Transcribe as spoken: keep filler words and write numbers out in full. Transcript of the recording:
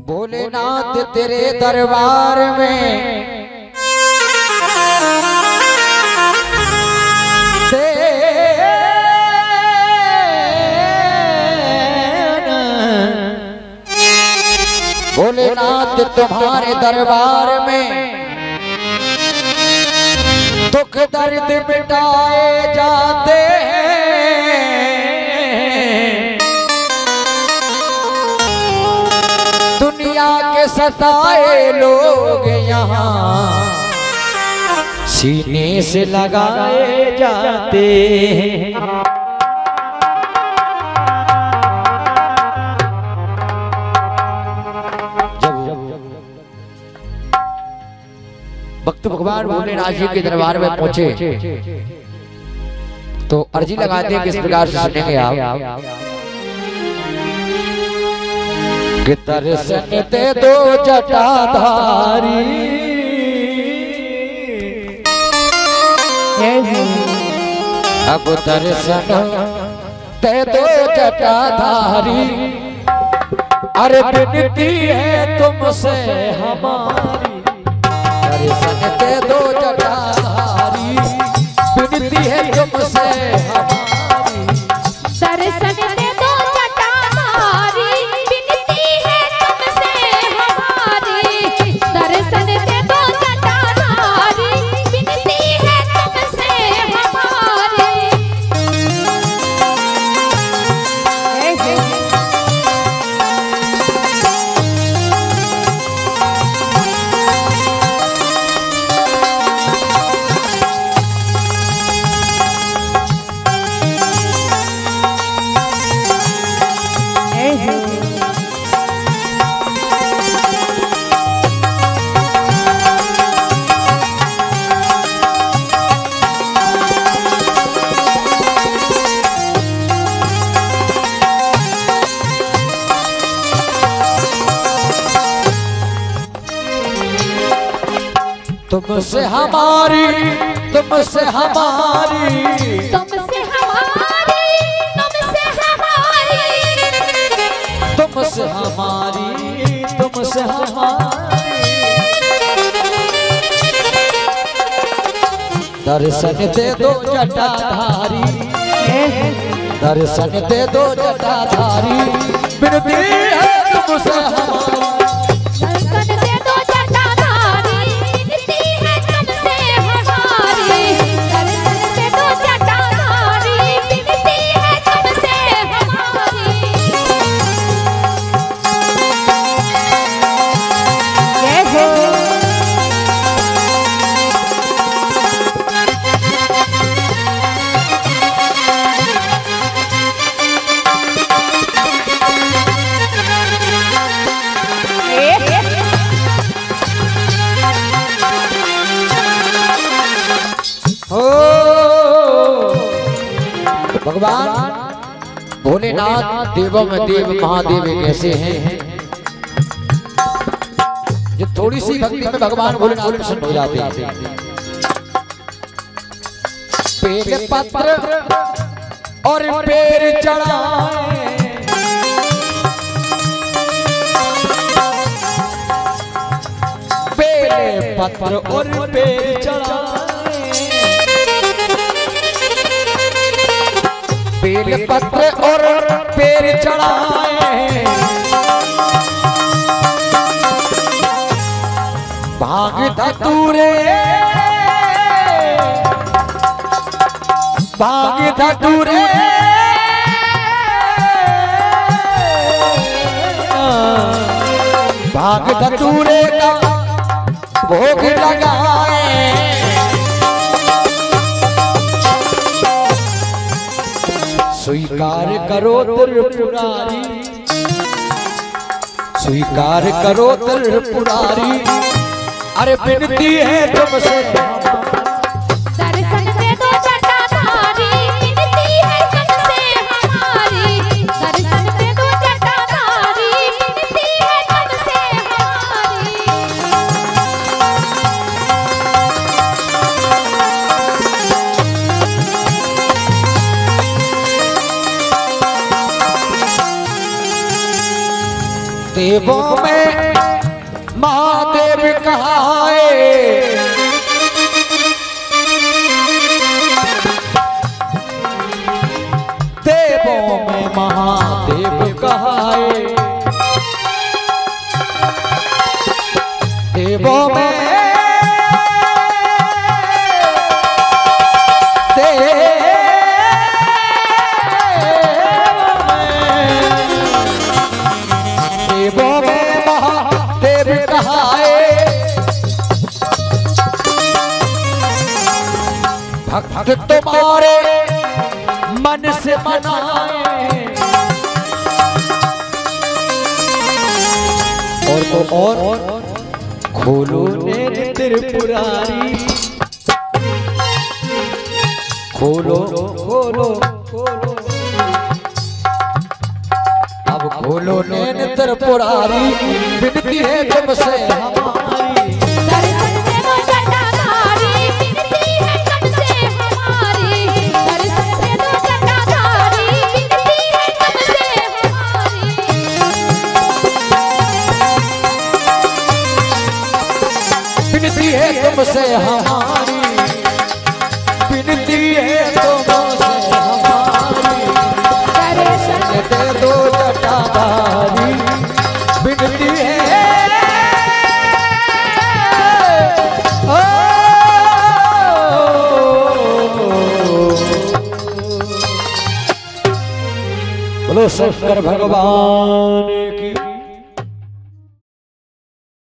भोलेनाथ तेरे दरबार में भोलेनाथ तुम्हारे दरबार में दुख दर्द मिटाए जाते हैं। दुनिया के सताए लोग यहाँ सीने से लगाए जाते हैं। भक्त भगवान भोलेनाथ जी के दरबार में पहुंचे तो अर्जी लगाते हैं किस प्रकार से सुनेंगे आप। कि दर्शन दे दो जटाधारी, अब दर्शन दे दो जटाधारी, अरे विनती है तुमसे हमारी। दर्शन दे दो जटाधारी, विनती है तुमसे हमारी। दर्शन दे दो जटाधारी, विनती है तुमसे हमारी। दर्शन दे दो जटाधारी, विनती है तुमसे हमारी। तुमसे हमारी, तुमसे हमारी, तुमसे हमारी, तुमसे हमारी, तुमसे हमारी, तुमसे हमारी। दर्शन दे दो जटाधारी, दर्शन दे दो जटाधारी, विनती है तुमसे हमारी। दर्शन दे दो जटाधारी, विनती है तुमसे हमारी। दर्शन दे दो जटाधारी, विनती है तुमसे हमारी। जय हो। भगवान भोलेनाथ देवों में देव महादेव एक ऐसे हैं जो थोड़ी सी भक्ति में भगवान भोलेनाथ प्रसन्न हो जाते हैं। बेल पत्र और पैर चढ़ाए, बेल पत्र और पैर चढ़ाए, बेल पत्र और पैर चढ़ाए, भांग धतूरे, भांग धतूरे, भांग धतूरे का भोग लगाए। स्वीकार करो त्रिपुरारी, स्वीकार करो त्रिपुरारी, अरे विनती है तुमसे। दर्शन दे दो जटाधारी, विनती है तुमसे हमारी। दर्शन दे दो जटाधारी, विनती है तुमसे हमारी। देवों में महादेव कहाए, देवों में महादेव कहाए, देवों में देवों में महादेव कहाए, भक्त तुम्हारे मन से मनाए, और तो और खोलो नैन त्रिपुरारी, खोलो खोलो खोलो, अब खोलो नैन त्रिपुरारी, विनती है तुमसे हमारी, दर्शन दे दो जटाधारी, विनती है तुमसे हमारी, दर्शन दे दो जटाधारी, विनती है तुमसे हमारी, विनती है तुमसे हमारी, विनती है तुमसे हमारी, दर्शन दे दो जटाधारी, विनती है। ओ, बोलो शंकर भगवान